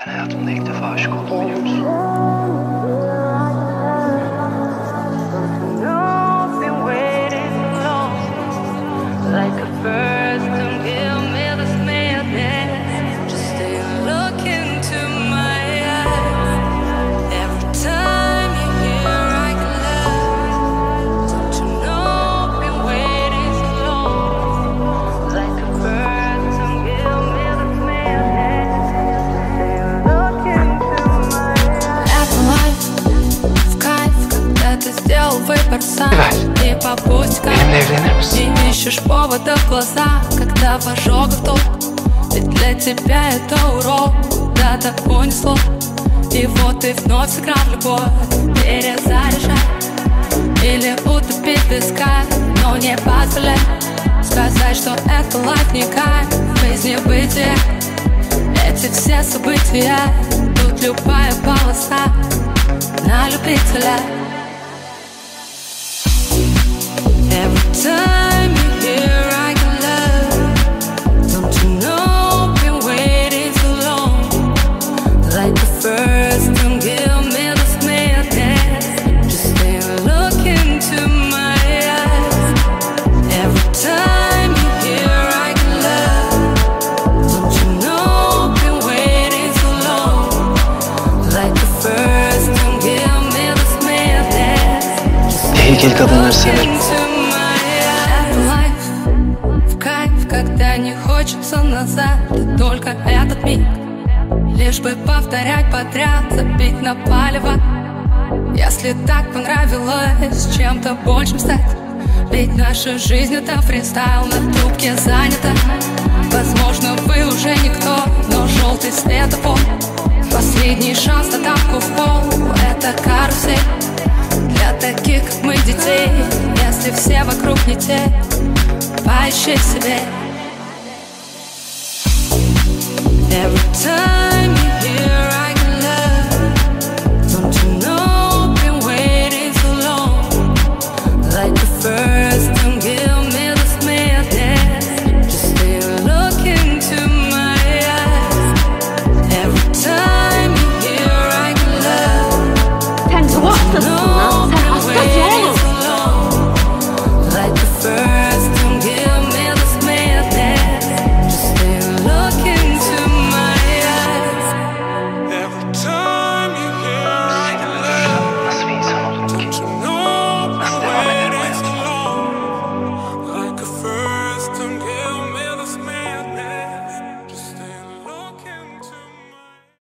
Ben hayatımda ilk defa aşık oldum, biliyor musun? Выбор сам и по пустякам не ищешь повода в глаза, когда в ожогах толк. Ведь для тебя это урок, куда-то унесло. И вот ты вновь сыграл в любовь, перезаряжай или утопить в песках, но не позволяй сказать, что это лайф не кайф, жизнь бытия. Эти все события, тут любая полоса на любителя. Every time you hear I can love, don't you know I've been waiting so long. Like the first time, give me this madness. Just stay and look into my eyes. Every time you hear I can love, don't you know I've been waiting so long. Like the first time, give me this madness. Tehlikeli kadınları severim. Когда не хочется назад, и только этот миг, лишь бы повторять подряд, забить на палево. Если так понравилось чем-то большим стать, ведь наша жизнь это фристайл, на трубке занята. Возможно, вы уже никто, но желтый светофор, последний шанс на тапку в пол. Это карусель для таких, как мы, детей. Если все вокруг не те, поищи себе. Every time